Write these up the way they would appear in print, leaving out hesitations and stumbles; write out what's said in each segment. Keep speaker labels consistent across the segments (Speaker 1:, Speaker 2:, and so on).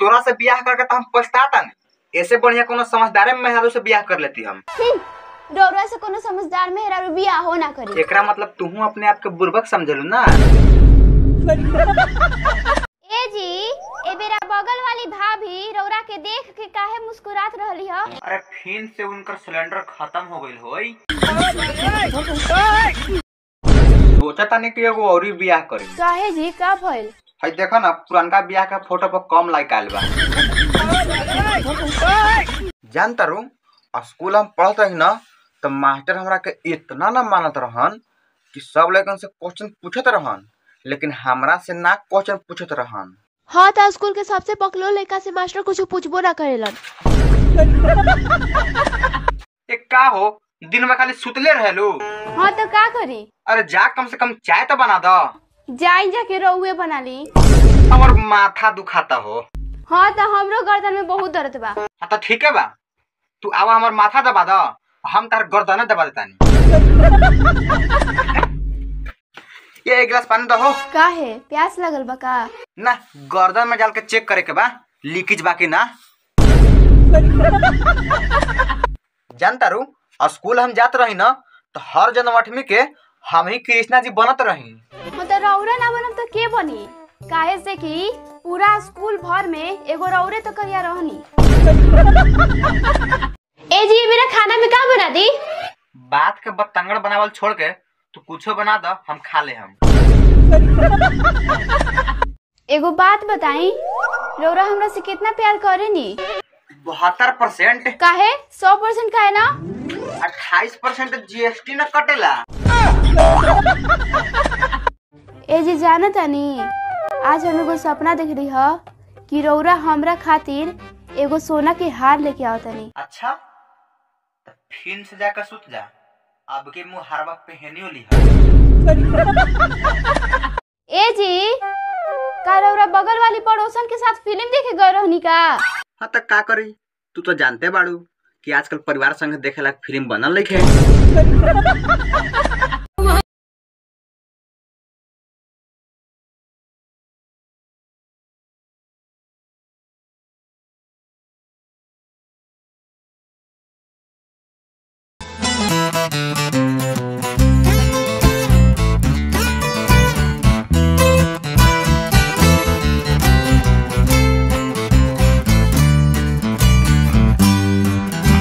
Speaker 1: तोरा से ब्याह करके तो हम पछताता नहीं। ऐसे बढ़िया कोनो समझदार मेहरारू से ब्याह कर लेती हम।
Speaker 2: रौरा से कोनो समझदार मेहरारू ब्याह हो ना करी।
Speaker 1: एकरा मतलब तू अपने आप के बुर्बक समझलू ना।
Speaker 2: ए जी, ए बेरा बगल वाली भाभी रौरा के देख के काहे मुस्कुरात रहली ह?
Speaker 1: अरे फिर से उनकर सिलेंडर खत्म हो गइल होई। सोचा तानी कि एगो औरी ब्याह करी।
Speaker 2: काहे जी, का भइल?
Speaker 1: हई देखो ना, पुरानका ब्याह का फोटो पर कम लाइक आइल बा। जानता रू, स्कूल हम पढ़त रही ना तो मास्टर हमरा के इतना ना मानत रहन कि सब लड़कन से क्वेश्चन पूछत रहन, लेकिन हमरा से ना क्वेश्चन पूछत रहन।
Speaker 2: हाँ तो स्कूल के सबसे पकलो लड़का से मास्टर कुछ पूछबो ना करेलन।
Speaker 1: एक का हो, दिन में खाली सुतले रहेलू।
Speaker 2: हाँ तो का करी?
Speaker 1: अरे जा, कम से कम चाय तो बना दो।
Speaker 2: जाई जाके रहुए बना ली।
Speaker 1: और माथा दुखाता हो।
Speaker 2: हाँ तो हमरो गर्दन में बहुत दर्द बा।
Speaker 1: हाँ तो ठीक है बा, तू आवा हमार माथा दबा दो, हम तार गर्दन दबा देतानी। ये एक गिलास पानी दो।
Speaker 2: का है, प्यास लगल बा का?
Speaker 1: ना, गर्दन में डाल के चेक करे के बा लीकेज बाकी ना। जानता रू, स्कूल हम जात रही ना तो हर जन्माष्टमी के हम ही कृष्णा जी बनत रही।
Speaker 2: तो रौरा ना बनब तो के बनी? काहे से कि पूरा स्कूल भर में एगो रौरे तो करिया रहनी। ए जी, मेरा खाना में का बना दी?
Speaker 1: बात के बतंगड़ बनावल छोड़ के तू कुछो बना दो, हम खा ले हम।
Speaker 2: एगो बात बताई, रौरा हमरा से कितना प्यार करेनी?
Speaker 1: 72%।
Speaker 2: काहे 100% काहे ना?
Speaker 1: 28% जीएसटी न कटेला।
Speaker 2: ए जी, जाना तानी, आज हम एगो सपना देख रही ह कि रौरा हमरा खातिर एगो सोना के हार लेके आओ तनी।
Speaker 1: अच्छा, तो फिर से जाकर सुत जा, अब के मुँह हरवा पहनियो ली।
Speaker 2: ए जी, का रौरा बगल वाली पड़ोसन के साथ फिल्म देखे गए रहनी का?
Speaker 1: हाँ तो का करी, तू तो जानते बाड़ू कि आजकल परिवार संग देखे लायक फिल्म बनल लिखे।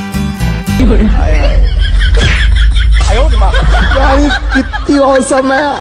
Speaker 3: कितनी औसम है।